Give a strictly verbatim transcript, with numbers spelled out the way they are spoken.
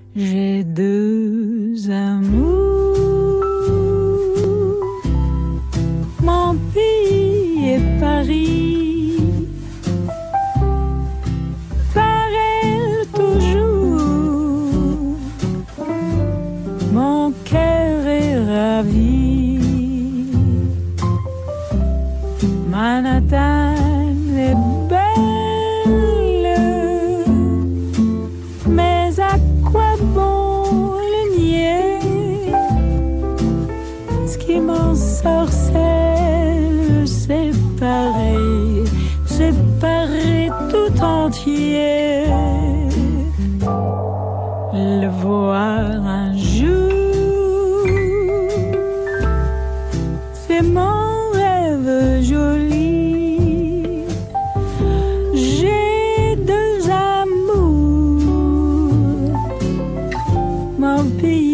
J'ai deux amours, mon pays et Paris. Pareil toujours, mon cœur est ravi. Manhattan est belle, mais à quoi bon le nier? Ce qui m'ensorcelle, c'est pareil, c'est pareil tout entier. Le voir un jour, c'est mon rêve joli. J'ai deux amours, mon pays